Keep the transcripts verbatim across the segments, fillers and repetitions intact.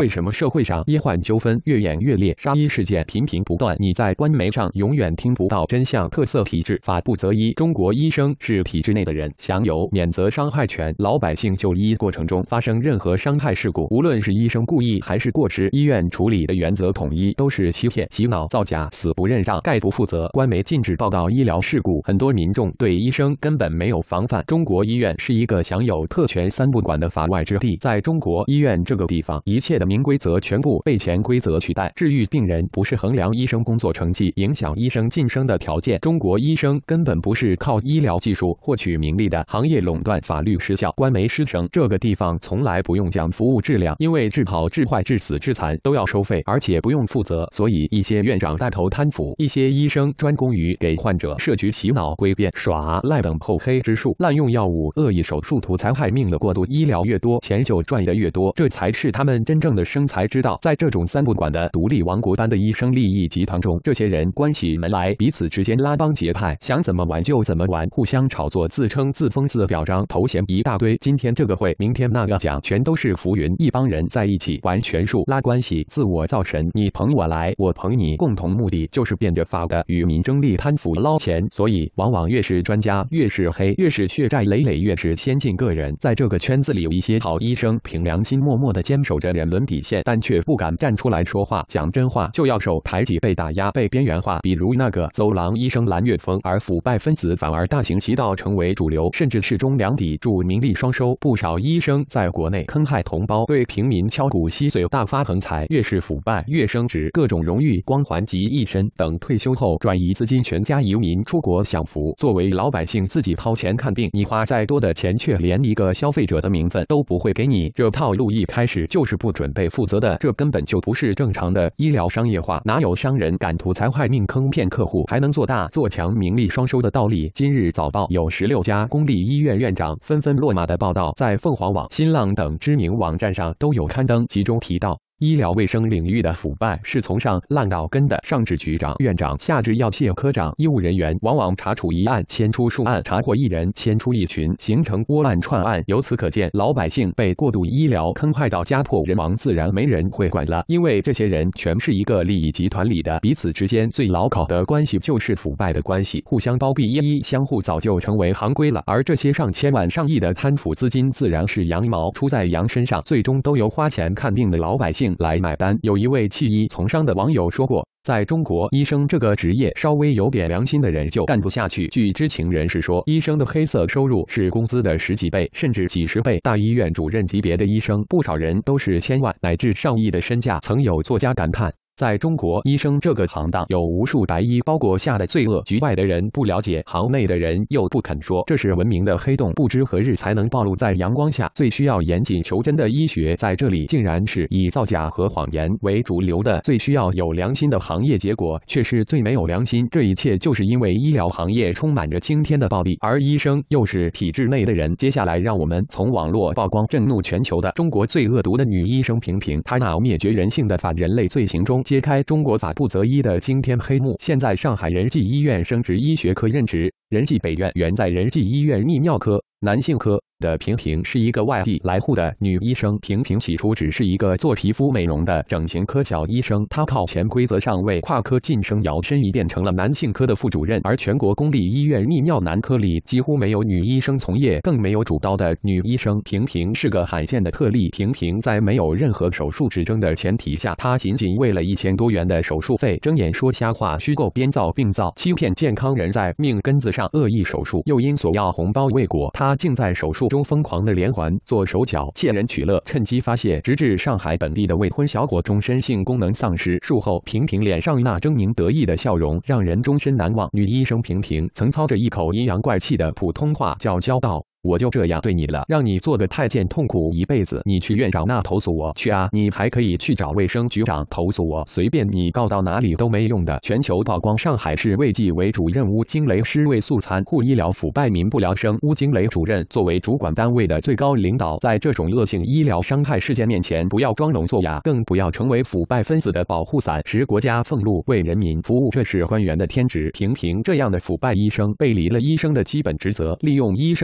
为什么社会上医患纠纷越演越烈，杀医事件频频不断？你在官媒上永远听不到真相。特色体制，法不责医。中国医生是体制内的人，享有免责伤害权。老百姓就医过程中发生任何伤害事故，无论是医生故意还是过失，医院处理的原则统一，都是欺骗、洗脑、造假，死不认账，概不负责。官媒禁止报道医疗事故，很多民众对医生根本没有防范。中国医院是一个享有特权三不管的法外之地，在中国医院这个地方，一切的明规则全部被潜规则取代。治愈病人不是衡量医生工作成绩、影响医生晋升的条件。中国医生根本不是靠医疗技术获取名利的，行业垄断，法律失效，官媒失声。这个地方从来不用讲服务质量，因为治好、治坏、治死、治残都要收费，而且不用负责。所以一些院长带头贪腐，一些医生专攻于给患者设局、洗脑、诡辩、耍赖等厚黑之术，滥用药物、恶意手术、图财害命的过度医疗越多，钱就赚得越多，这才是他们真正的生财之道。在这种三不管的独立王国般的医生利益集团中，这些人关起门来，彼此之间拉帮结派，想怎么玩就怎么玩，互相炒作，自称自封自表彰，头衔一大堆。今天这个会，明天那个奖，全都是浮云。一帮人在一起玩权术、拉关系、自我造神，你捧我来，我捧你，共同目的就是变着法的与民争利、贪腐、捞钱。所以，往往越是专家，越是黑，越是血债累累，越是先进个人。在这个圈子里，有一些好医生凭良心默默地坚守着人伦底线，但却不敢站出来说话，讲真话就要受排挤、被打压、被边缘化。比如那个走廊医生蓝月峰，而腐败分子反而大行其道，成为主流，甚至是忠良砥柱、名利双收。不少医生在国内坑害同胞，对平民敲骨吸髓，大发横财。越是腐败，越升职，各种荣誉、光环及一身。等退休后转移资金，全家移民出国享福。作为老百姓自己掏钱看病，你花再多的钱，却连一个消费者的名分都不会给你。这套路一开始就是不准备负责的，这根本就不是正常的医疗商业化。哪有商人敢图财害命、坑骗客户，还能做大做强、名利双收的道理？今日早报有十六家公立医院院长纷纷落马的报道，在凤凰网、新浪等知名网站上都有刊登，其中提到，医疗卫生领域的腐败是从上烂到根的，上至局长、院长，下至药械科长，医务人员往往查处一案牵出数案，查获一人牵出一群，形成窝案串案。由此可见，老百姓被过度医疗坑害到家破人亡，自然没人会管了，因为这些人全是一个利益集团里的，彼此之间最牢靠的关系就是腐败的关系，互相包庇、一一相互，早就成为行规了。而这些上千万、上亿的贪腐资金，自然是羊毛出在羊身上，最终都由花钱看病的老百姓来买单。有一位弃医从商的网友说过，在中国，医生这个职业稍微有点良心的人就干不下去。据知情人士说，医生的黑色收入是工资的十几倍，甚至几十倍。大医院主任级别的医生，不少人都是千万乃至上亿的身价。曾有作家感叹，在中国，医生这个行当有无数白衣包裹下的罪恶，局外的人不了解，行内的人又不肯说，这是文明的黑洞，不知何日才能暴露在阳光下。最需要严谨求真的医学，在这里竟然是以造假和谎言为主流的；最需要有良心的行业，结果却是最没有良心。这一切就是因为医疗行业充满着惊天的暴力，而医生又是体制内的人。接下来，让我们从网络曝光震怒全球的中国最恶毒的女医生萍萍，她那灭绝人性的反人类罪行中，揭开中国法不责医的惊天黑幕。现在上海仁济医院升职医学科任职，仁济北院原在仁济医院泌尿科、男性科的萍萍是一个外地来沪的女医生。萍萍起初只是一个做皮肤美容的整形科小医生，她靠潜规则上位，跨科晋升，摇身一变成了男性科的副主任。而全国公立医院泌尿男科里几乎没有女医生从业，更没有主刀的女医生。萍萍是个罕见的特例。萍萍在没有任何手术指征的前提下，她仅仅为了一千多元的手术费，睁眼说瞎话，虚构编造病灶，欺骗健康人，在命根子上恶意手术，又因索要红包未果，她竟在手术中疯狂的连环做手脚，窃人取乐，趁机发泄，直至上海本地的未婚小伙终身性功能丧失。术后，萍萍脸上那狰狞得意的笑容让人终身难忘。女医生萍萍曾操着一口阴阳怪气的普通话叫嚣道：“我就这样对你了，让你做个太监痛苦一辈子。你去院长那投诉我去啊，你还可以去找卫生局长投诉我，随便你告到哪里都没用的。”全球曝光上海市卫计委主任邬惊雷尸位素残护医疗腐败民不聊生。邬惊雷主任作为主管单位的最高领导，在这种恶性医疗伤害事件面前，不要装聋作哑，更不要成为腐败分子的保护伞，使国家俸禄为人民服务，这是官员的天职。萍萍这样的腐败医生背离了医生的基本职责，利用医生的公职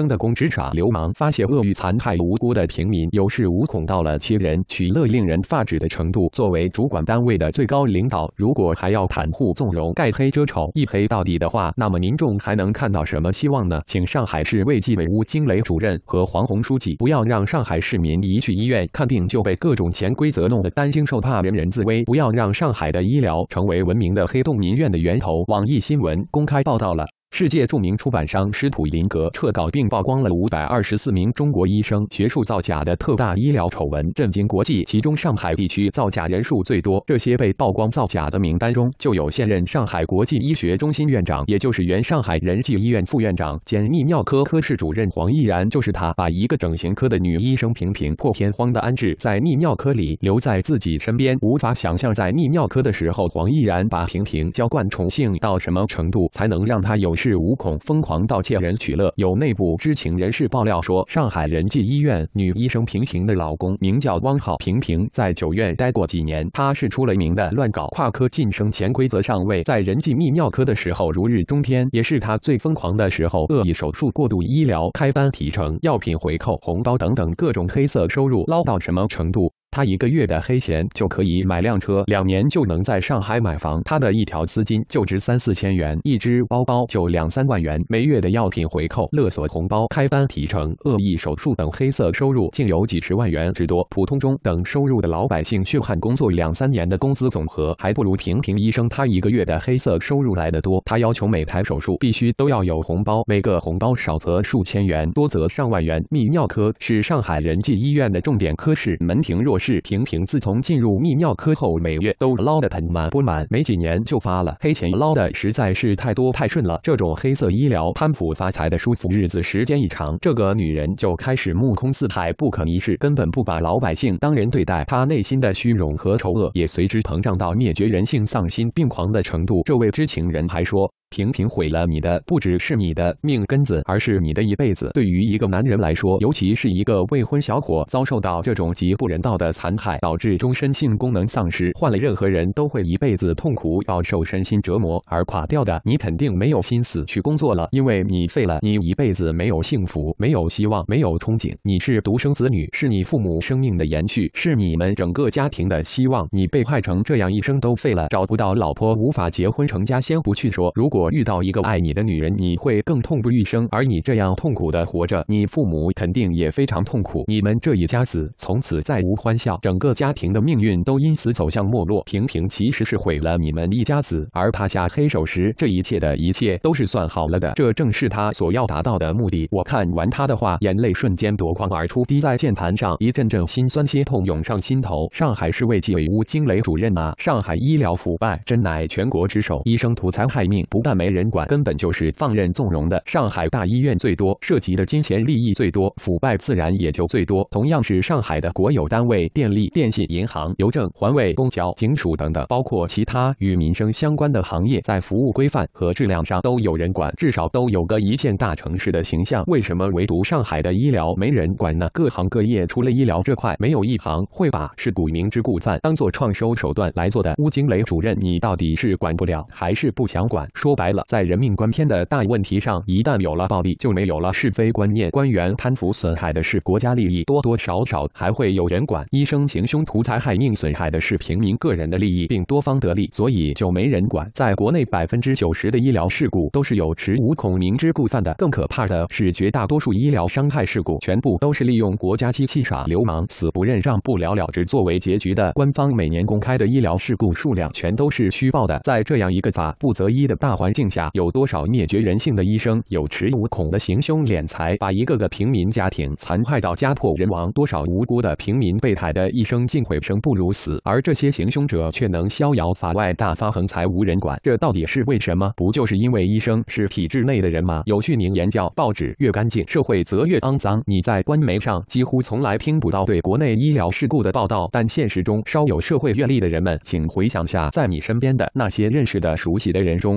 耍流氓、发泄恶意残害无辜的平民，有恃无恐到了欺人取乐、令人发指的程度。作为主管单位的最高领导，如果还要袒护纵容、盖黑遮丑、一黑到底的话，那么民众还能看到什么希望呢？请上海市卫计委吴经雷主任和黄红书记不要让上海市民一去医院看病就被各种潜规则弄得担惊受怕、人人自危，不要让上海的医疗成为文明的黑洞民怨的源头。网易新闻公开报道了世界著名出版商施普林格撤稿并曝光了五百二十四名中国医生学术造假的特大医疗丑闻，震惊国际。其中上海地区造假人数最多，这些被曝光造假的名单中就有现任上海国际医学中心院长，也就是原上海仁济医院副院长兼泌尿科科室主任黄毅然，就是他把一个整形科的女医生平平破天荒的安置在泌尿科里，留在自己身边。无法想象在泌尿科的时候，黄毅然把平平娇惯宠幸到什么程度，才能让他有恃无恐、疯狂盗窃人取乐。有内部知情人士爆料说，上海仁济医院女医生平平的老公名叫汪浩，平平在九院待过几年，他是出了名的乱搞跨科晋升潜规则上位，在仁济泌尿科的时候如日中天，也是他最疯狂的时候，恶意手术、过度医疗、开班提成、药品回扣、红包等等各种黑色收入捞到什么程度？他一个月的黑钱就可以买辆车，两年就能在上海买房。他的一条丝巾就值三四千元，一只包包就两三万元。每月的药品回扣、勒索红包、开班提成、恶意手术等黑色收入竟有几十万元之多。普通中等收入的老百姓血汗工作两三年的工资总和，还不如平平医生他一个月的黑色收入来得多。他要求每台手术必须都要有红包，每个红包少则数千元，多则上万元。泌尿科是上海仁济医院的重点科室，门庭若市。平平自从进入泌尿科后，每月都捞得盆满钵满，没几年就发了黑钱，捞的实在是太多太顺了。这种黑色医疗贪腐发财的舒服日子时间一长，这个女人就开始目空四海、不可一世，根本不把老百姓当人对待。她内心的虚荣和丑恶也随之膨胀到灭绝人性、丧心病狂的程度。这位知情人还说，平平毁了你的不只是你的命根子，而是你的一辈子。对于一个男人来说，尤其是一个未婚小伙，遭受到这种极不人道的残害，导致终身性功能丧失，换了任何人都会一辈子痛苦，饱受身心折磨而垮掉的。你肯定没有心思去工作了，因为你废了，你一辈子没有幸福，没有希望，没有憧憬。你是独生子女，是你父母生命的延续，是你们整个家庭的希望。你被害成这样，一生都废了，找不到老婆，无法结婚成家，先不去说，如果如果遇到一个爱你的女人，你会更痛不欲生，而你这样痛苦的活着，你父母肯定也非常痛苦，你们这一家子从此再无欢笑，整个家庭的命运都因此走向没落。平平其实是毁了你们一家子，而他下黑手时，这一切的一切都是算好了的，这正是他所要达到的目的。我看完他的话，眼泪瞬间夺眶而出，滴在键盘上，一阵阵心酸心痛涌上心头。上海市卫计委吴经雷主任啊，上海医疗腐败真乃全国之首，医生图财害命，不但没人管，根本就是放任纵容的。上海大医院最多，涉及的金钱利益最多，腐败自然也就最多。同样是上海的国有单位，电力、电信、银行、邮政、环卫、公交、警署等等，包括其他与民生相关的行业，在服务规范和质量上都有人管，至少都有个一线大城市的形象。为什么唯独上海的医疗没人管呢？各行各业除了医疗这块，没有一行会把是股明知故犯当做创收手段来做的。吴经雷主任，你到底是管不了，还是不想管？说白了，在人命关天的大问题上，一旦有了暴力，就没有了是非观念。官员贪腐损害的是国家利益，多多少少还会有人管。医生行凶图财害命，损害的是平民个人的利益，并多方得利，所以就没人管。在国内百分之九十的医疗事故都是有恃无恐、明知故犯的。更可怕的是，绝大多数医疗伤害事故全部都是利用国家机器耍流氓、死不认账、不了了之作为结局的。官方每年公开的医疗事故数量全都是虚报的。在这样一个法不责医的大环境下，有多少灭绝人性的医生，有恃无恐的行凶敛财，把一个个平民家庭残害到家破人亡？多少无辜的平民被害的一生竟悔生不如死，而这些行凶者却能逍遥法外，大发横财无人管，这到底是为什么？不就是因为医生是体制内的人吗？有句名言叫报纸越干净，社会则越肮脏。你在官媒上几乎从来听不到对国内医疗事故的报道，但现实中稍有社会阅历的人们，请回想下，在你身边的那些认识的熟悉的人中，遭遇过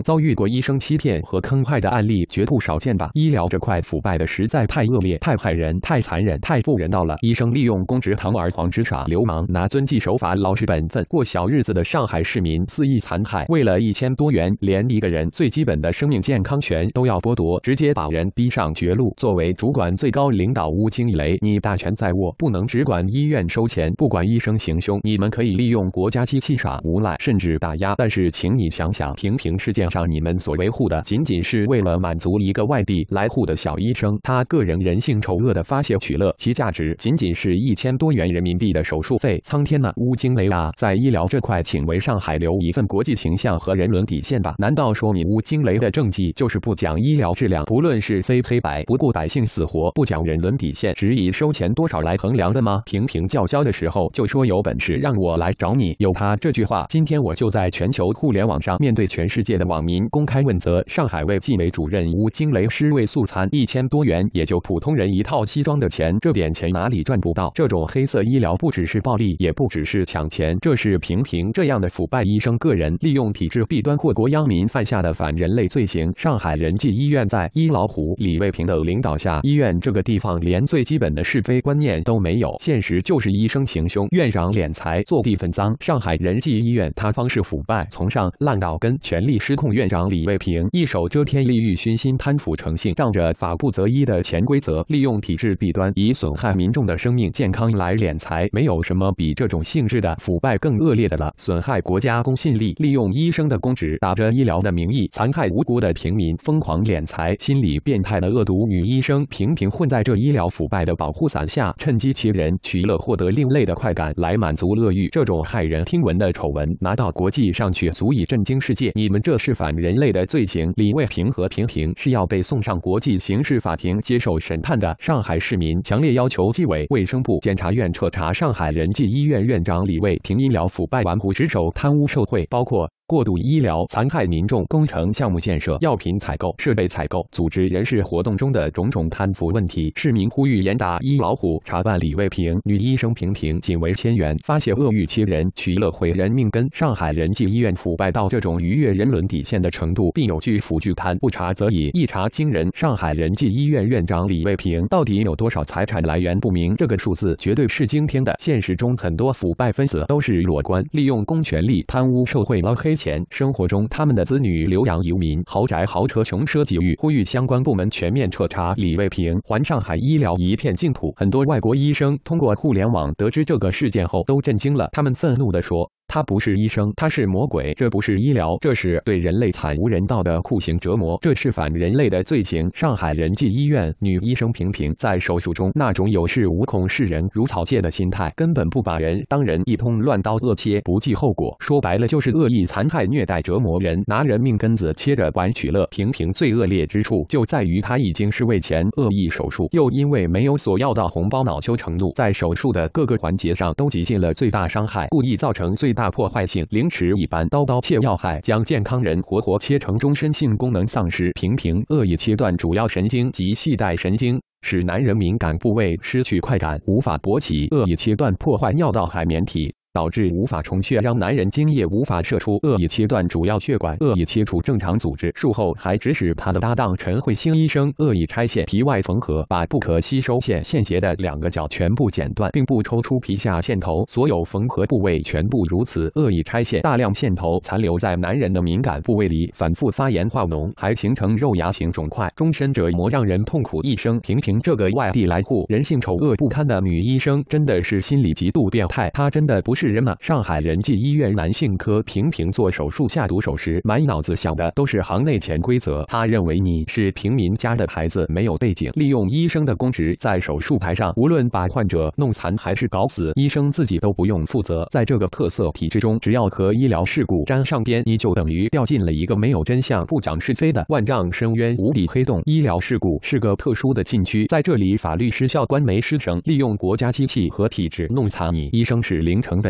过医生欺骗和坑害的案例绝不少见吧？医疗这块腐败的实在太恶劣、太害人、太残忍、太不人道了。医生利用公职堂而皇之耍流氓，拿遵纪守法、老实本分过小日子的上海市民肆意残害，为了一千多元，连一个人最基本的生命健康权都要剥夺，直接把人逼上绝路。作为主管最高领导吴惊雷，你大权在握，不能只管医院收钱，不管医生行凶。你们可以利用国家机器耍无赖，甚至打压，但是请你想想，平平事件上你们所维护的，仅仅是为了满足一个外地来沪的小医生他个人人性丑恶的发泄取乐，其价值仅仅是一千多元人民币的手术费。苍天呐，吴惊雷啊，在医疗这块，请为上海留一份国际形象和人伦底线吧。难道说你吴惊雷的政绩就是不讲医疗质量，不论是非黑白，不顾百姓死活，不讲人伦底线，只以收钱多少来衡量的吗？平平叫嚣的时候就说有本事让我来找你，有他这句话，今天我就在全球互联网上面对全世界的网民公开问责。上海卫计委主任吴惊雷尸位素餐，一千多元也就普通人一套西装的钱，这点钱哪里赚不到？这种黑色医疗不只是暴利，也不只是抢钱，这是平平这样的腐败医生个人利用体制弊端祸国殃民犯下的反人类罪行。上海仁济医院在医老虎李卫平的领导下，医院这个地方连最基本的是非观念都没有，现实就是医生行凶，院长敛财，作地分赃。上海仁济医院他方式腐败，从上烂到根，权力失控。院长李卫平一手遮天，利欲熏心，贪腐成性，仗着法不责一的潜规则，利用体制弊端，以损害民众的生命健康来敛财。没有什么比这种性质的腐败更恶劣的了。损害国家公信力，利用医生的公职，打着医疗的名义，残害无辜的平民，疯狂敛财。心理变态的恶毒女医生频频混在这医疗腐败的保护伞下，趁机欺人取乐，获得另类的快感来满足恶欲。这种骇人听闻的丑闻拿到国际上去，足以震惊世界。你们这是反人类的罪行，李卫平和平平是要被送上国际刑事法庭接受审判的。上海市民强烈要求纪委、卫生部、检察院彻查上海仁济医院院长李卫平医疗腐败、玩忽职守、贪污受贿，包括过度医疗、残害民众、工程项目建设、药品采购、设备采购、组织人事活动中的种种贪腐问题。市民呼吁严打医老虎，查办李卫平女医生平平仅为千元发泄恶欲欺人取乐毁人命根。上海仁济医院腐败到这种逾越人伦底线的程度，并有拒腐拒贪，不查则已，一查惊人。上海仁济医院院长李卫平到底有多少财产来源不明，这个数字绝对是惊天的。现实中很多腐败分子都是裸官，利用公权力贪污受贿捞黑钱，生活中他们的子女留洋游民，豪宅豪车穷奢极欲。呼吁相关部门全面彻查李卫平，还上海医疗一片净土。很多外国医生通过互联网得知这个事件后都震惊了，他们愤怒地说，他不是医生，他是魔鬼，这不是医疗，这是对人类惨无人道的酷刑折磨，这是反人类的罪行。上海仁济医院女医生平平在手术中那种有恃无恐、视人如草芥的心态，根本不把人当人，一通乱刀恶切，不计后果，说白了就是恶意残害、虐待、折磨人，拿人命根子切着玩取乐。平平最恶劣之处就在于她已经是为钱恶意手术，又因为没有索要到红包恼羞成怒，在手术的各个环节上都极尽了最大伤害，故意造成最大破坏性，凌迟一般，刀刀切要害，将健康人活活切成终身性功能丧失。平平恶意切断主要神经及系带神经，使男人敏感部位失去快感，无法勃起；恶意切断破坏尿道海绵体，导致无法充血，让男人精液无法射出；恶意切断主要血管，恶意切除正常组织。术后还指使他的搭档陈慧欣医生恶意拆线皮外缝合，把不可吸收线线鞋的两个角全部剪断，并不抽出皮下线头，所有缝合部位全部如此。恶意拆线，大量线头残留在男人的敏感部位里，反复发炎化脓，还形成肉芽型肿块，终身折磨，让人痛苦一生。平平这个外地来沪、人性丑恶不堪的女医生，真的是心理极度变态，她真的不是人吗？上海仁济医院男性科平平做手术下毒手时，满脑子想的都是行内潜规则。他认为你是平民家的孩子，没有背景，利用医生的公职在手术台上，无论把患者弄残还是搞死，医生自己都不用负责。在这个特色体制中，只要和医疗事故沾上边，你就等于掉进了一个没有真相、不讲是非的万丈深渊、无底黑洞。医疗事故是个特殊的禁区，在这里法律失效，官媒失省，利用国家机器和体制弄残你。医生是零成本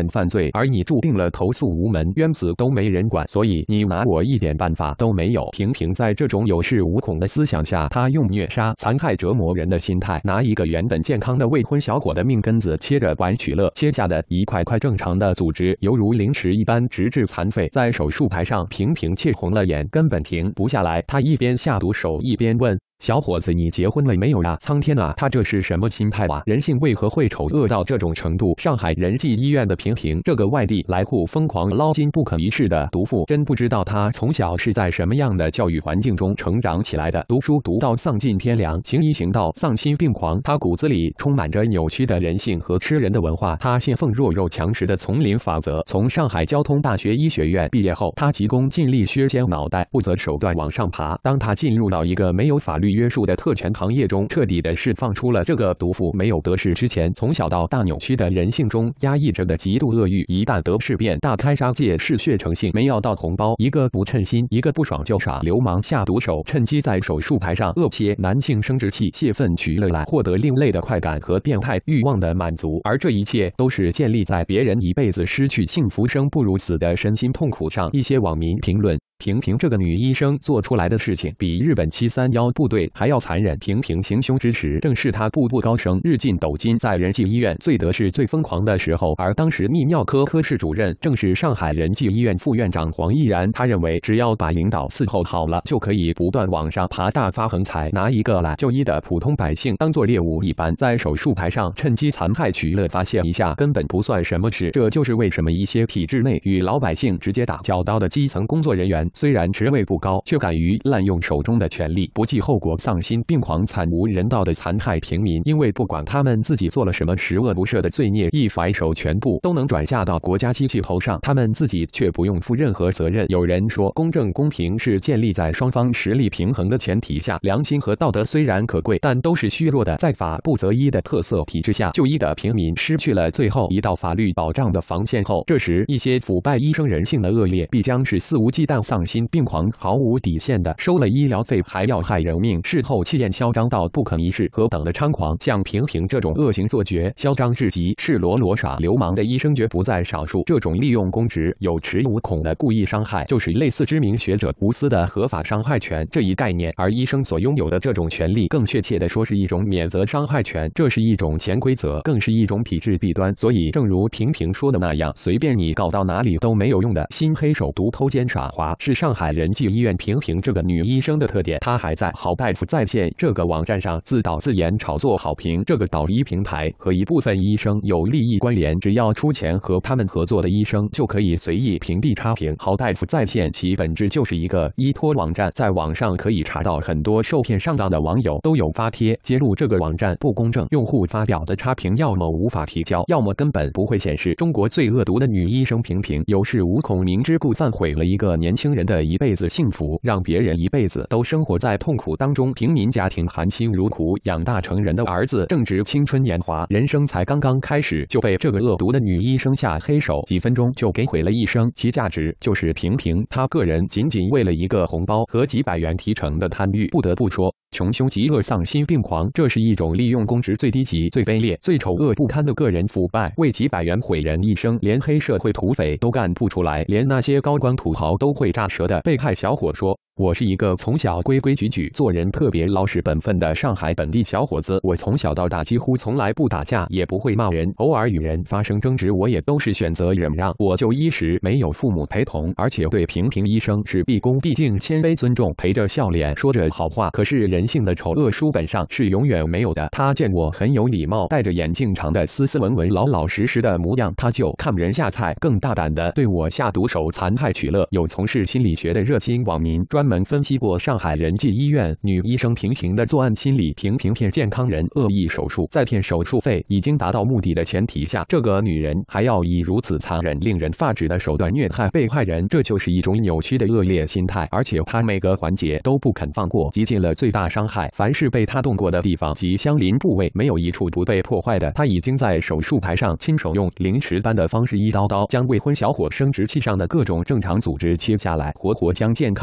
件犯罪，而你注定了投诉无门，冤死都没人管，所以你拿我一点办法都没有。平平在这种有恃无恐的思想下，他用虐杀、残害、折磨人的心态，拿一个原本健康的未婚小伙的命根子切着玩取乐，切下的一块块正常的组织犹如凌迟一般，直至残废。在手术台上，平平气红了眼，根本停不下来。他一边下毒手，一边问。小伙子，你结婚了没有呀？苍天啊，他这是什么心态啊？人性为何会丑恶到这种程度？上海仁济医院的平平，这个外地来沪疯狂捞金不可一世的毒妇，真不知道他从小是在什么样的教育环境中成长起来的。读书读到丧尽天良，行医行到丧心病狂，他骨子里充满着扭曲的人性和吃人的文化。他信奉弱肉强食的丛林法则。从上海交通大学医学院毕业后，他急功近利，削尖脑袋，不择手段往上爬。当他进入到一个没有法律约束的特权行业中，彻底的释放出了这个毒妇没有得势之前从小到大扭曲的人性中压抑着的极度恶欲，一旦得势便大开杀戒，嗜血成性，没要到红包一个不称心，一个不爽就耍流氓下毒手，趁机在手术台上恶切男性生殖器，泄愤取乐来获得另类的快感和变态欲望的满足，而这一切都是建立在别人一辈子失去幸福生不如死的身心痛苦上。一些网民评论。平平这个女医生做出来的事情比日本七三一部队还要残忍。平平行凶之时，正是她步步高升、日进斗金，在仁济医院最得势、最疯狂的时候。而当时泌尿科科室主任正是上海仁济医院副院长黄毅然。他认为，只要把领导伺候好了，就可以不断往上爬，大发横财，拿一个来就医的普通百姓当作猎物一般，在手术台上趁机残害取乐，发泄一下根本不算什么事。这就是为什么一些体制内与老百姓直接打交道的基层工作人员，虽然职位不高，却敢于滥用手中的权力，不计后果，丧心病狂、惨无人道的残害平民。因为不管他们自己做了什么十恶不赦的罪孽，一甩手全部都能转嫁到国家机器头上，他们自己却不用负任何责任。有人说，公正公平是建立在双方实力平衡的前提下，良心和道德虽然可贵，但都是虚弱的。在法不择一的特色体制下，就医的平民失去了最后一道法律保障的防线后，这时一些腐败医生人性的恶劣必将是肆无忌惮、丧心病狂、毫无底线的，收了医疗费还要害人命，事后气焰嚣张到不可一世，何等的猖狂！像平平这种恶行作绝、嚣张至极、赤裸裸耍流氓的医生绝不在少数。这种利用公职、有恃无恐的故意伤害，就是类似知名学者无私的合法伤害权这一概念。而医生所拥有的这种权利，更确切的说是一种免责伤害权，这是一种潜规则，更是一种体制弊端。所以，正如平平说的那样，随便你搞到哪里都没有用的新黑手毒偷奸耍滑，是上海仁济医院平平这个女医生的特点。她还在好大夫在线这个网站上自导自演炒作好评。这个导医平台和一部分医生有利益关联，只要出钱和他们合作的医生就可以随意屏蔽差评。好大夫在线其本质就是一个依托网站，在网上可以查到很多受骗上当的网友都有发帖揭露这个网站不公正，用户发表的差评要么无法提交，要么根本不会显示。中国最恶毒的女医生平平有恃无恐，明知故犯，毁了一个年轻人的一辈子幸福，让别人一辈子都生活在痛苦当中。平民家庭含辛茹苦养大成人的儿子正值青春年华，人生才刚刚开始就被这个恶毒的女医生下黑手，几分钟就给毁了一生。其价值就是平平他个人仅仅为了一个红包和几百元提成的贪欲。不得不说，穷凶极恶、丧心病狂，这是一种利用公职最低级、最卑劣、最丑恶不堪的个人腐败，为几百元毁人一生。连黑社会土匪都干不出来，连那些高官土豪都会炸舌的被害小伙说，我是一个从小规规矩矩、做人特别老实本分的上海本地小伙子，我从小到大几乎从来不打架，也不会骂人，偶尔与人发生争执，我也都是选择忍让。我就医时没有父母陪同，而且对平平医生是毕恭毕敬、谦卑尊重，陪着笑脸说着好话。可是人性的丑恶书本上是永远没有的。他见我很有礼貌，戴着眼镜长的斯斯文文、老老实实的模样，他就看人下菜，更大胆的对我下毒手、残害取乐。有从事心理学的热心网民专门分析过上海仁济医院女医生平平的作案心理。平平骗健康人恶意手术，在骗手术费已经达到目的的前提下，这个女人还要以如此残忍、令人发指的手段虐害被害人，这就是一种扭曲的恶劣心态。而且她每个环节都不肯放过，极尽了最大伤害。凡是被她动过的地方及相邻部位，没有一处不被破坏的。她已经在手术台上亲手用凌迟般的方式一刀刀将未婚小伙生殖器上的各种正常组织切下来，活活将健康人切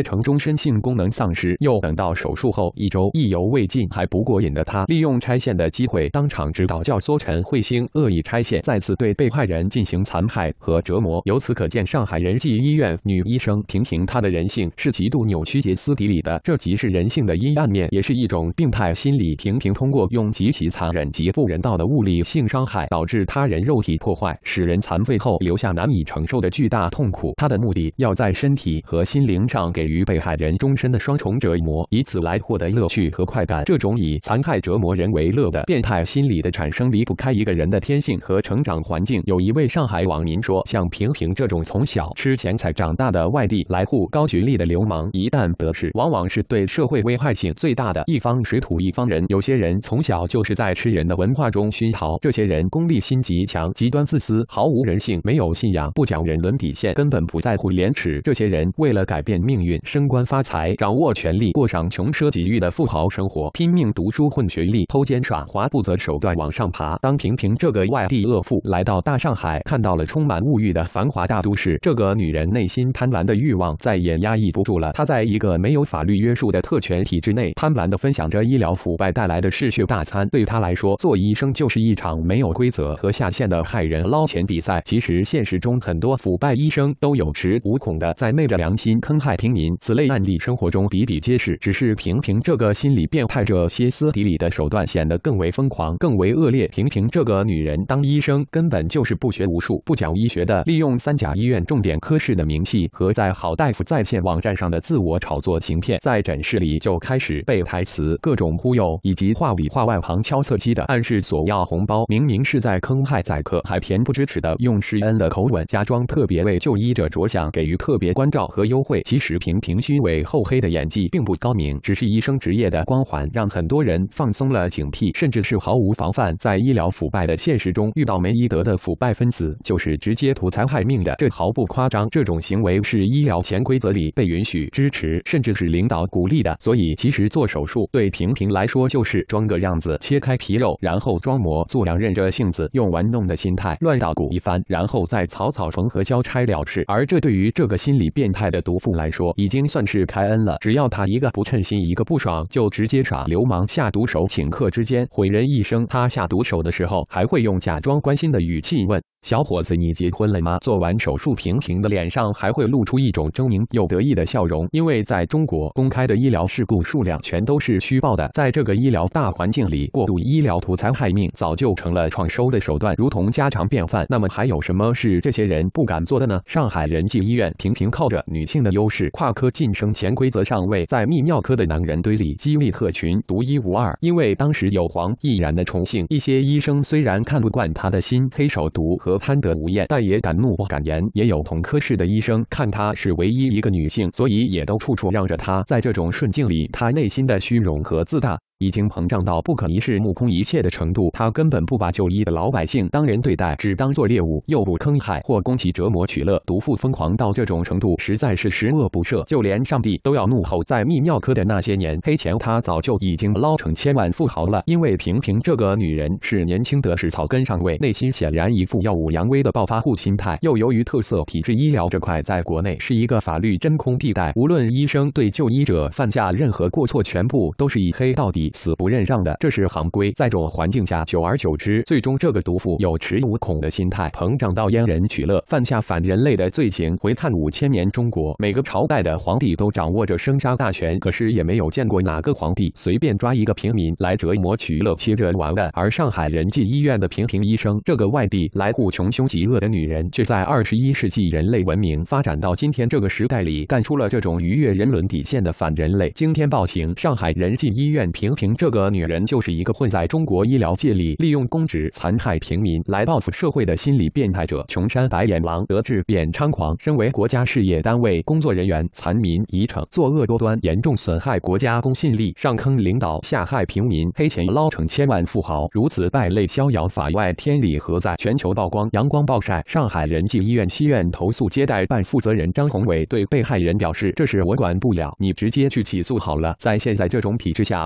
切成终身性功能丧失，又等到手术后一周意犹未尽还不过瘾的他，利用拆线的机会当场指导教唆陈慧星恶意拆线，再次对被害人进行残害和折磨。由此可见，上海仁济医院女医生平平她的人性是极度扭曲、歇斯底里的，这即是人性的阴暗面，也是一种病态心理。平平通过用极其残忍、极不人道的物理性伤害，导致他人肉体破坏，使人残废后留下难以承受的巨大痛苦。他的目的要在身体和心灵上给予被害人终身的双重折磨，以此来获得乐趣和快感。这种以残害折磨人为乐的变态心理的产生，离不开一个人的天性和成长环境。有一位上海网民说，像平平这种从小吃钱财长大的外地来沪高学历的流氓，一旦得势，往往是对社会危害性最大的一方水土一方人。有些人从小就是在吃人的文化中熏陶，这些人功利心极强，极端自私，毫无人性，没有信仰，不讲人伦底线，根本不在乎廉耻。这些人为了改变命运、升官发财、掌握权力，过上穷奢极欲的富豪生活，拼命读书混学历，偷奸耍滑，不择手段往上爬。当平平这个外地恶妇来到大上海，看到了充满物欲的繁华大都市，这个女人内心贪婪的欲望再也压抑不住了。她在一个没有法律约束的特权体制内，贪婪地分享着医疗腐败带来的嗜血大餐。对她来说，做医生就是一场没有规则和下限的害人捞钱比赛。其实现实中很多腐败医生都有恃无恐的在昧着良心坑害平民，此类案例生活中比比皆是。只是平平这个心理变态者歇斯底里的手段显得更为疯狂，更为恶劣。平平这个女人当医生根本就是不学无术、不讲医学的，利用三甲医院重点科室的名气和在好大夫在线网站上的自我炒作行骗，在诊室里就开始背台词、各种忽悠，以及话里话外旁敲侧击的暗示索要红包，明明是在坑害宰客，还恬不知耻的用施恩的口吻假装特别为就医者着想，给予特别关照和优惠。其实平平虚伪厚黑的演技并不高明，只是医生职业的光环让很多人放松了警惕，甚至是毫无防范。在医疗腐败的现实中，遇到没医德的腐败分子，就是直接图财害命的，这毫不夸张。这种行为是医疗潜规则里被允许、支持，甚至是领导鼓励的。所以其实做手术对平平来说就是装个样子，切开皮肉，然后装模作样，忍着性子，用玩弄的心态乱捣鼓一番，然后再草草缝合交差了事。而这对于这个心理变态的毒妇来说，已经算是开恩了。只要他一个不称心，一个不爽，就直接耍流氓下毒手，顷刻之间毁人一生。他下毒手的时候，还会用假装关心的语气问：小伙子，你结婚了吗？做完手术，平平的脸上还会露出一种狰狞又得意的笑容，因为在中国，公开的医疗事故数量全都是虚报的。在这个医疗大环境里，过度医疗图财害命早就成了创收的手段，如同家常便饭。那么还有什么是这些人不敢做的呢？上海仁济医院平平靠着女性的优势，跨科晋升潜规则上位，在泌尿科的男人堆里激励鹤群，独一无二。因为当时有黄毅然的宠幸，一些医生虽然看不惯他的心黑手毒和贪得无厌，但也敢怒不敢言。也有同科室的医生看她是唯一一个女性，所以也都处处让着她。在这种顺境里，她内心的虚荣和自大已经膨胀到不可一世、目空一切的程度。他根本不把就医的老百姓当人对待，只当作猎物，又不坑害或攻其折磨取乐。毒妇疯狂到这种程度，实在是十恶不赦，就连上帝都要怒吼。在泌尿科的那些年，黑钱他早就已经捞成千万富豪了。因为平平这个女人是年轻得势草根上位，内心显然一副耀武扬威的暴发户心态。又由于特色体制医疗这块在国内是一个法律真空地带，无论医生对就医者犯下任何过错，全部都是以黑到底，死不认让的，这是行规。在这种环境下，久而久之，最终这个毒妇有恃无恐的心态，膨胀到阉人取乐，犯下反人类的罪行。回看五千年中国，每个朝代的皇帝都掌握着生杀大权，可是也没有见过哪个皇帝随便抓一个平民来折磨取乐、切着玩的。而上海仁济医院的平平医生，这个外地来沪穷凶极恶的女人，却在二十一世纪人类文明发展到今天这个时代里，干出了这种逾越人伦底线的反人类惊天暴行。上海仁济医院平平这个女人，就是一个混在中国医疗界里，利用公职残害平民来报复社会的心理变态者，穷山白眼狼，得志便猖狂。身为国家事业单位工作人员，残民遗惩，作恶多端，严重损害国家公信力，上坑领导，下害平民，黑钱捞成千万富豪，如此败类逍遥法外，天理何在？全球曝光，阳光暴晒。上海仁济医院西院投诉接待办负责人张宏伟对被害人表示：“这事我管不了，你直接去起诉好了。”在现在这种体制下，遇到这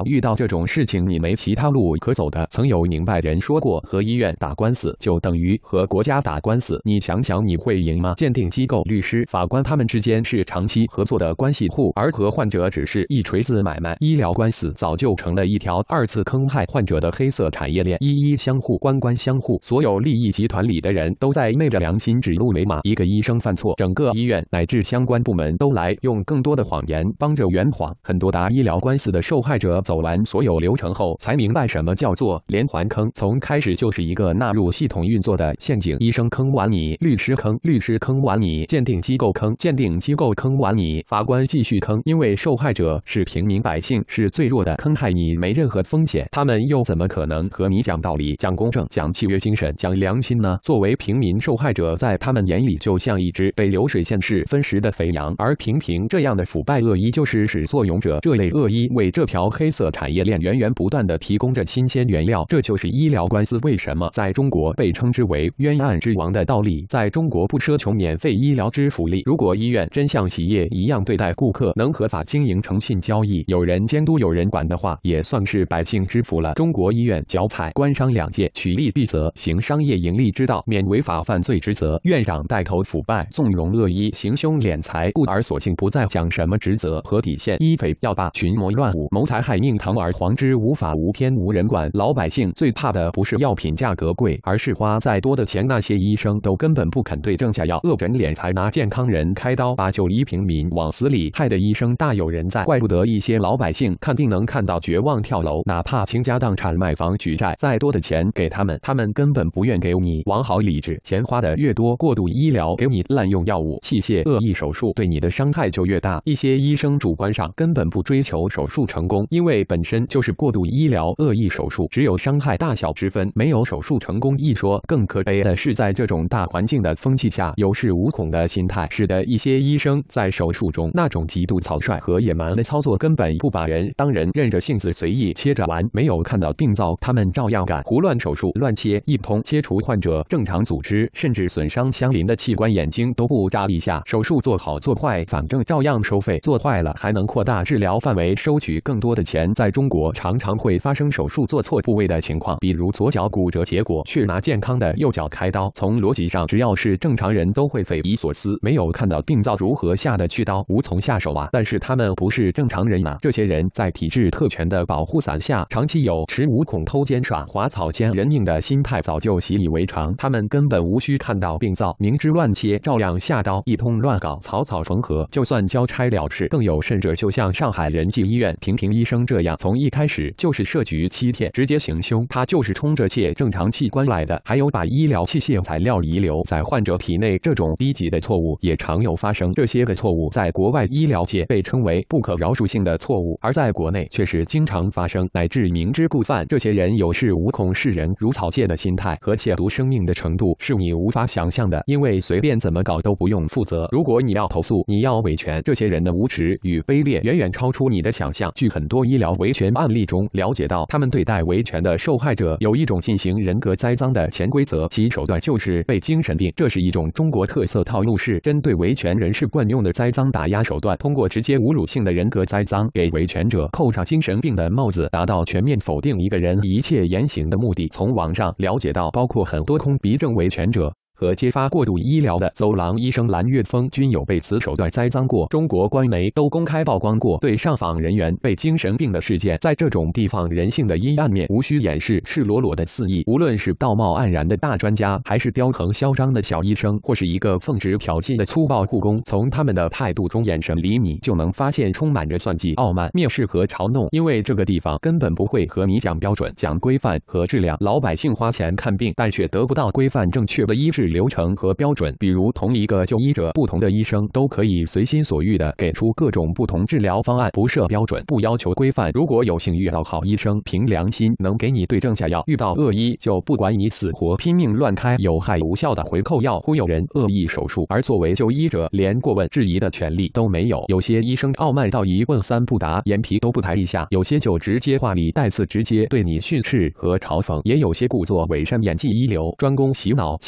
这种事情你没其他路可走的。曾有明白人说过，和医院打官司就等于和国家打官司，你想想你会赢吗？鉴定机构、律师、法官他们之间是长期合作的关系户，而和患者只是一锤子买卖。医疗官司早就成了一条二次坑害患者的黑色产业链，一一相互，官官相护，所有利益集团里的人都在昧着良心指鹿为马。一个医生犯错，整个医院乃至相关部门都来用更多的谎言帮着圆谎。很多打医疗官司的受害者走完所有流程后，才明白什么叫做连环坑，从开始就是一个纳入系统运作的陷阱。医生坑完你，律师坑，律师坑完你，鉴定机构坑，鉴定机构坑完你，法官继续坑，因为受害者是平民百姓，是最弱的，坑害你没任何风险，他们又怎么可能和你讲道理、讲公正、讲契约精神、讲良心呢？作为平民受害者，在他们眼里就像一只被流水线式分食的肥羊，而平平这样的腐败恶医就是始作俑者。这类恶医为这条黑色产业链源源不断的提供着新鲜原料，这就是医疗官司为什么在中国被称之为冤案之王的道理。在中国不奢求免费医疗之福利，如果医院真像企业一样对待顾客，能合法经营诚信交易，有人监督有人管的话，也算是百姓之福了。中国医院脚踩官商两界，取利必责，行商业盈利之道，免违法犯罪之责。院长带头腐败，纵容恶医行凶敛财，故而索性不再讲什么职责和底线，医匪要罢，群魔乱舞，谋财害命，堂而皇之，无法无天无人管。老百姓最怕的不是药品价格贵，而是花再多的钱，那些医生都根本不肯对症下药，恶诊敛财，拿健康人开刀，把九黎平民往死里害的医生大有人在。怪不得一些老百姓看病能看到绝望跳楼，哪怕倾家荡产买房举债，再多的钱给他们，他们根本不愿给你。往好理智，钱花的越多，过度医疗给你滥用药物、器械、恶意手术，对你的伤害就越大。一些医生主观上根本不追求手术成功，因为本身就是过度医疗、恶意手术，只有伤害大小之分，没有手术成功一说。更可悲的是，在这种大环境的风气下，有恃无恐的心态，使得一些医生在手术中那种极度草率和野蛮的操作，根本不把人当人，任着性子随意切着玩，没有看到病灶，他们照样干，胡乱手术，乱切，一通切除患者正常组织，甚至损伤相邻的器官，眼睛都不眨一下。手术做好做坏，反正照样收费，做坏了还能扩大治疗范围，收取更多的钱。在中国常常会发生手术做错部位的情况，比如左脚骨折，结果却拿健康的右脚开刀。从逻辑上，只要是正常人都会匪夷所思，没有看到病灶如何下的去刀，无从下手啊。但是他们不是正常人啊，这些人在体制特权的保护伞下，长期有恃无恐、偷奸耍滑、草菅人命的心态，早就习以为常。他们根本无需看到病灶，明知乱切照样下刀，一通乱搞，草草缝合，就算交差了事。更有甚者，就像上海仁济医院平平医生这样，从一开始就是设局欺骗，直接行凶，他就是冲着窃正常器官来的。还有把医疗器械材料遗留在患者体内，这种低级的错误也常有发生。这些个错误在国外医疗界被称为不可饶恕性的错误，而在国内却是经常发生，乃至明知故犯。这些人有恃无恐、视人如草芥的心态和亵渎生命的程度，是你无法想象的。因为随便怎么搞都不用负责，如果你要投诉，你要维权，这些人的无耻与卑劣远远超出你的想象。据很多医疗维权案例中了解到，他们对待维权的受害者有一种进行人格栽赃的潜规则，其手段就是被精神病。这是一种中国特色套路式针对维权人士惯用的栽赃打压手段，通过直接侮辱性的人格栽赃，给维权者扣上精神病的帽子，达到全面否定一个人一切言行的目的。从网上了解到，包括很多空鼻症维权者和揭发过度医疗的走廊医生蓝月峰均有被此手段栽赃过，中国官媒都公开曝光过对上访人员被精神病的事件。在这种地方，人性的阴暗面无需掩饰，赤裸裸的肆意。无论是道貌岸然的大专家，还是雕横嚣张的小医生，或是一个奉旨调剂的粗暴护工，从他们的态度中、眼神里，你就能发现充满着算计、傲慢、蔑视和嘲弄。因为这个地方根本不会和你讲标准、讲规范和质量。老百姓花钱看病，但却得不到规范正确的医治流程和标准，比如同一个就医者，不同的医生都可以随心所欲地给出各种不同治疗方案，不设标准，不要求规范。如果有幸遇到好医生，凭良心能给你对症下药；遇到恶医，就不管你死活，拼命乱开有害无效的回扣药，忽悠人，恶意手术。而作为就医者，连过问质疑的权利都没有。有些医生傲慢到一问三不答，眼皮都不抬一下；有些就直接话里带刺，直接对你训斥和嘲讽；也有些故作伪善，演技一流，专攻洗脑，信口开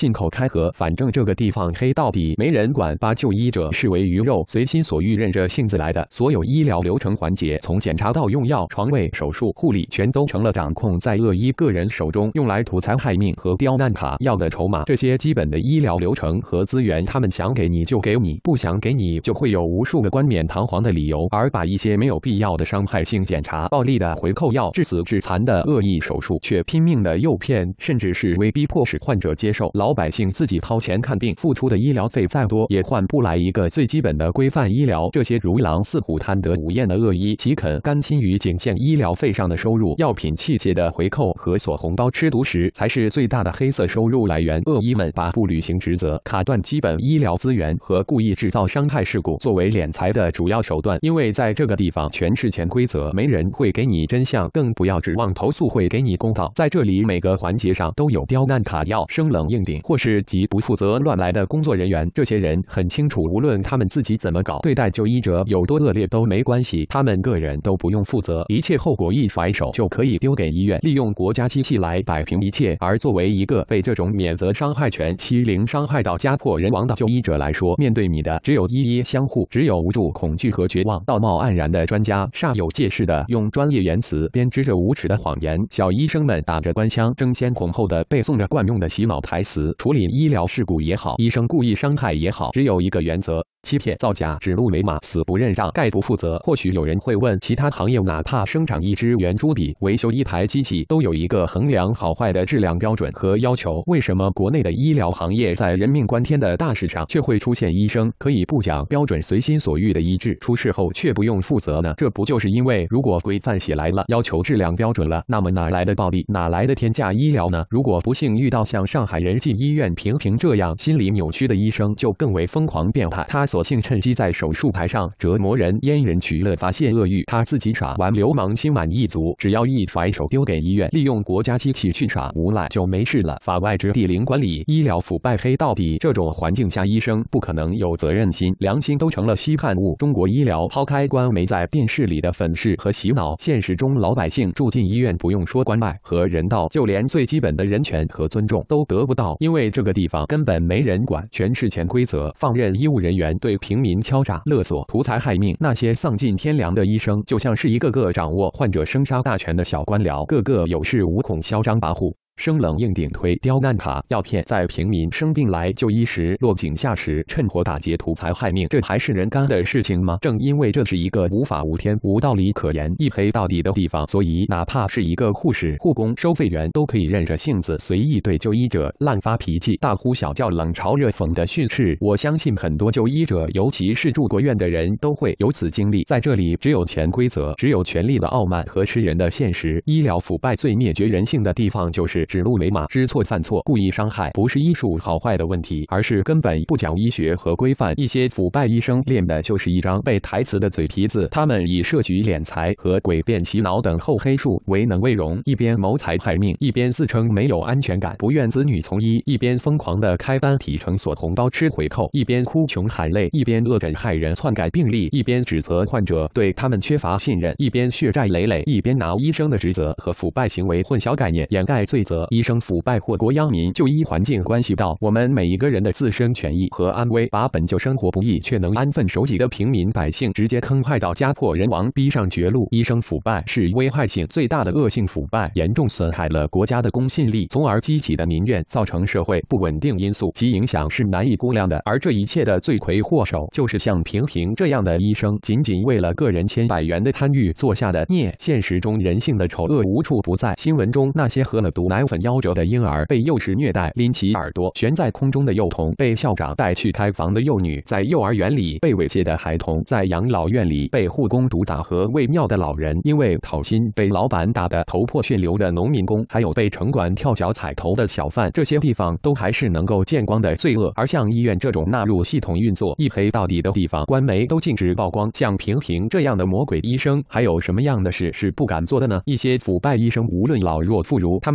和，反正这个地方黑到底，没人管，把就医者视为鱼肉，随心所欲，任着性子来的。所有医疗流程环节，从检查到用药、床位、手术、护理，全都成了掌控在恶医个人手中，用来图财害命和刁难卡要的筹码。这些基本的医疗流程和资源，他们想给你就给你，不想给你就会有无数个冠冕堂皇的理由，而把一些没有必要的伤害性检查、暴力的回扣药、致死致残的恶意手术，却拼命的诱骗，甚至是威逼迫使患者接受。老百姓自己掏钱看病，付出的医疗费再多，也换不来一个最基本的规范医疗。这些如狼似虎、贪得无厌的恶医，岂肯甘心于仅限医疗费上的收入？药品器械的回扣和锁红包吃独食，才是最大的黑色收入来源。恶医们把不履行职责、卡断基本医疗资源和故意制造伤害事故作为敛财的主要手段，因为在这个地方全是潜规则，没人会给你真相，更不要指望投诉会给你公道。在这里每个环节上都有刁难卡要、生冷硬顶或是极不负责乱来的工作人员。这些人很清楚，无论他们自己怎么搞，对待就医者有多恶劣都没关系，他们个人都不用负责，一切后果一甩手就可以丢给医院，利用国家机器来摆平一切。而作为一个被这种免责伤害权欺凌伤害到家破人亡的就医者来说，面对你的只有一一相互，只有无助、恐惧和绝望。道貌岸然的专家煞有介事的用专业言辞编织着无耻的谎言，小医生们打着官腔，争先恐后的背诵着惯用的洗脑台词。处理医疗事故也好，医生故意伤害也好，只有一个原则：欺骗、造假、指鹿为马、死不认账、概不负责。或许有人会问，其他行业哪怕生产一支圆珠笔、维修一台机器，都有一个衡量好坏的质量标准和要求，为什么国内的医疗行业在人命关天的大事上却会出现医生可以不讲标准、随心所欲的医治，出事后却不用负责呢？这不就是因为如果规范写来了，要求质量标准了，那么哪来的暴力，哪来的天价医疗呢？如果不幸遇到像上海仁济医院平平这样心理扭曲的医生，就更为疯狂变态。他索性趁机在手术台上折磨人、阉人取乐、发泄恶欲，他自己耍完流氓心满意足，只要一甩手丢给医院，利用国家机器去耍无赖就没事了。法外之地零管理，医疗腐败黑到底，这种环境下医生不可能有责任心，良心都成了稀罕物。中国医疗抛开官媒在电视里的粉饰和洗脑，现实中老百姓住进医院不用说关爱和人道，就连最基本的人权和尊重都得不到，因为这个地方根本没人管，全是潜规则，放任医务人员对平民敲诈勒索、图财害命。那些丧尽天良的医生，就像是一个个掌握患者生杀大权的小官僚，个个有恃无恐、嚣张跋扈。生冷硬顶推刁难卡药骗，在平民生病来就医时落井下石，趁火打劫图财害命，这还是人干的事情吗？正因为这是一个无法无天、无道理可言、一黑到底的地方，所以哪怕是一个护士、护工、收费员，都可以任着性子随意对就医者滥发脾气、大呼小叫、冷嘲热讽的训斥。我相信很多就医者，尤其是住过院的人，都会有此经历。在这里，只有潜规则，只有权力的傲慢和吃人的现实。医疗腐败最灭绝人性的地方，就是指鹿为马、知错犯错、故意伤害，不是医术好坏的问题，而是根本不讲医学和规范。一些腐败医生练的就是一张背台词的嘴皮子，他们以设局敛财和诡辩洗脑等厚黑术为能为荣，一边谋财害命，一边自称没有安全感，不愿子女从医，一边疯狂的开单提成、锁红包、吃回扣，一边哭穷喊累，一边恶整害人、篡改病历，一边指责患者对他们缺乏信任，一边血债累累，一边拿医生的职责和腐败行为混淆概念，掩盖罪责。医生腐败祸国殃民，就医环境关系到我们每一个人的自身权益和安危，把本就生活不易却能安分守己的平民百姓直接坑害到家破人亡，逼上绝路。医生腐败是危害性最大的恶性腐败，严重损害了国家的公信力，从而激起的民怨，造成社会不稳定因素，其影响是难以估量的。而这一切的罪魁祸首，就是像平平这样的医生，仅仅为了个人千百元的贪欲做下的孽。现实中人性的丑恶无处不在，新闻中那些喝了毒奶粉夭折的婴儿，被幼时虐待拎起耳朵悬在空中的幼童，被校长带去开房的幼女，在幼儿园里被猥亵的孩童，在养老院里被护工毒打和喂尿的老人，因为讨薪被老板打得头破血流的农民工，还有被城管跳脚踩头的小贩，这些地方都还是能够见光的罪恶。而像医院这种纳入系统运作、一黑到底的地方，官媒都禁止曝光。像平平这样的魔鬼医生，还有什么样的事是不敢做的呢？一些腐败医生无论老弱妇孺，他们都能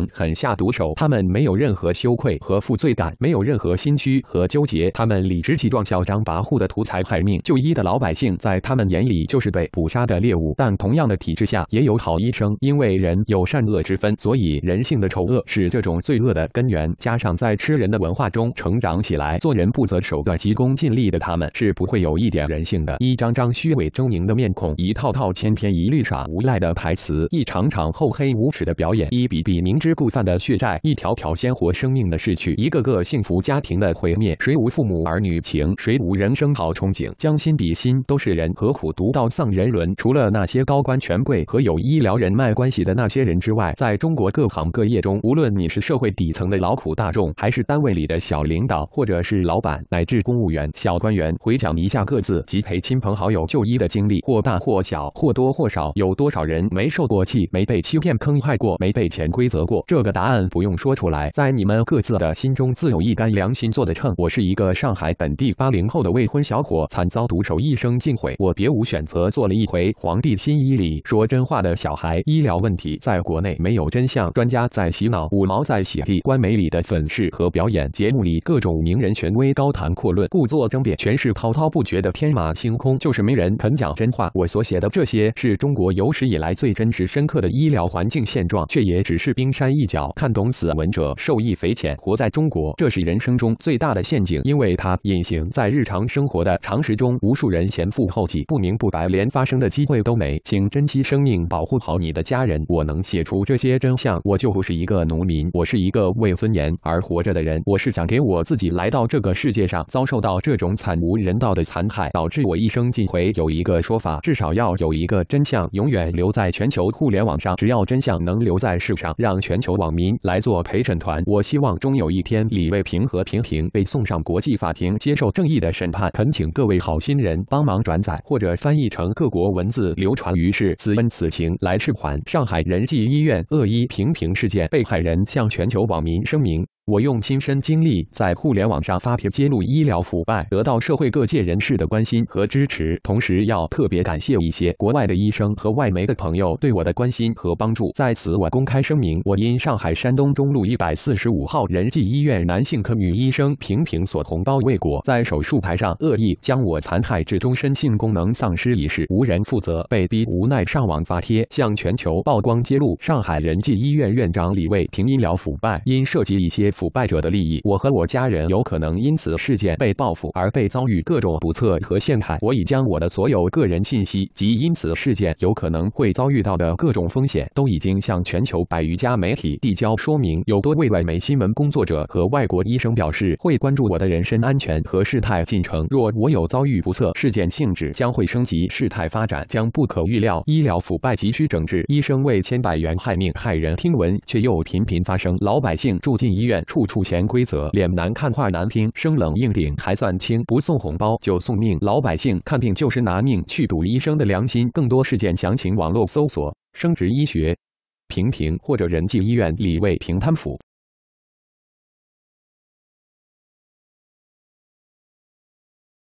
能狠下毒手，他们没有任何羞愧和负罪感，没有任何心虚和纠结，他们理直气壮、嚣张跋扈的图财害命。就医的老百姓在他们眼里就是被捕杀的猎物，但同样的体制下也有好医生，因为人有善恶之分，所以人性的丑恶是这种罪恶的根源。加上在吃人的文化中成长起来，做人不择手段、急功近利的他们是不会有一点人性的。一张张虚伪狰狞的面孔，一套套千篇一律耍无赖的台词，一场场厚黑无耻的表演，一笔笔明知故犯的血债，一条条鲜活生命的逝去，一个个幸福家庭的毁灭。谁无父母儿女情？谁无人生好憧憬？将心比心，都是人，何苦独到丧人伦？除了那些高官权贵和有医疗人脉关系的那些人之外，在中国各行各业中，无论你是社会底层的劳苦大众，还是单位里的小领导，或者是老板，乃至公务员、小官员，回想一下各自及陪亲朋好友就医的经历，或大或小，或多或少，有多少人没受过气，没被欺骗坑害过，没被潜规则过？这个答案不用说出来，在你们各自的心中自有一杆良心做的秤。我是一个上海本地八零后的未婚小伙，惨遭毒手一生尽毁，我别无选择，做了一回皇帝新衣里说真话的小孩。医疗问题在国内没有真相，专家在洗脑，五毛在洗地，官媒里的粉饰和表演，节目里各种名人权威高谈阔论，故作争辩，全是滔滔不绝的天马行空，就是没人肯讲真话。我所写的这些是中国有史以来最真实深刻的医疗环境现状，却也只是冰山一角。看懂此文者受益匪浅。活在中国，这是人生中最大的陷阱，因为它隐形在日常生活的常识中，无数人前赴后继，不明不白，连发生的机会都没。请珍惜生命，保护好你的家人。我能写出这些真相，我就不是一个农民，我是一个为尊严而活着的人。我是想给我自己来到这个世界上遭受到这种惨无人道的残害，导致我一生尽毁。有一个说法，至少要有一个真相永远留在全球互联网上，只要真相能留在世上，让全球网民来做陪审团。我希望终有一天，李卫平和平平被送上国际法庭接受正义的审判。恳请各位好心人帮忙转载或者翻译成各国文字流传于世，此恩此情来释还。上海仁济医院恶医平平事件被害人向全球网民声明，我用亲身经历在互联网上发帖揭露医疗腐败，得到社会各界人士的关心和支持。同时要特别感谢一些国外的医生和外媒的朋友对我的关心和帮助。在此我公开声明，我因上海山东中路一百四十五号仁济医院男性科女医生平平所同胞未果，在手术台上恶意将我残害致终身性功能丧失一事无人负责，被逼无奈上网发帖，向全球曝光揭露上海仁济医院院长李卫平医疗腐败。因涉及一些腐败者的利益，我和我家人有可能因此事件被报复而被遭遇各种不测和陷害。我已将我的所有个人信息及因此事件有可能会遭遇到的各种风险，都已经向全球百余家媒体递交说明。有多位外媒新闻工作者和外国医生表示会关注我的人身安全和事态进程，若我有遭遇不测，事件性质将会升级，事态发展将不可预料。医疗腐败急需整治，医生为千百元害命害人，听闻却又频频发生。老百姓住进医院，处处潜规则，脸难看话难听，生冷硬顶还算轻，不送红包就送命。老百姓看病就是拿命去赌医生的良心。更多事件详情网络搜索生殖医学平平或者仁济医院李卫平贪腐。